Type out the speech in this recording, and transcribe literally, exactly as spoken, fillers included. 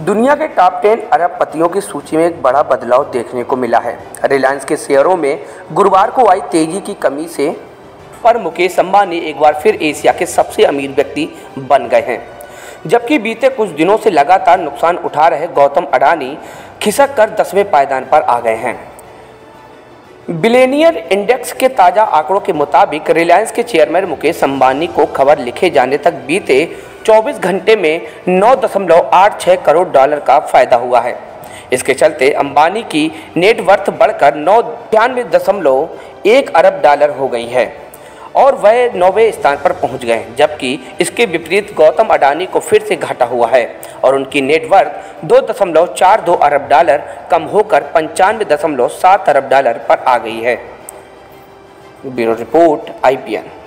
दुनिया के top ten अरबपतियों की सूची में एक बड़ा बदलाव देखने को मिला है। रिलायंस के शेयरों में गुरुवार को आई तेजी की कमी से पर मुकेश अंबानी एक बार फिर एशिया के सबसे अमीर व्यक्ति बन गए हैं, जबकि बीते कुछ दिनों से लगातार नुकसान उठा रहे गौतम अडानी खिसक कर दसवें पायदान पर आ गए हैं। बिलियनियर इंडेक्स के ताज़ा आंकड़ों के मुताबिक रिलायंस के चेयरमैन मुकेश अंबानी को खबर लिखे जाने तक बीते चौबीस घंटे में नौ दशमलव आठ छह करोड़ डॉलर का फायदा हुआ है। इसके चलते अंबानी की नेटवर्थ बढ़कर नौ छियानवे दशमलव एक अरब डॉलर हो गई है और वह नौवें स्थान पर पहुंच गए, जबकि इसके विपरीत गौतम अडानी को फिर से घाटा हुआ है और उनकी नेटवर्थ दो दशमलव चार दो अरब डॉलर कम होकर पंचानवे दशमलव सात अरब डॉलर पर आ गई है। Bureau report I P N.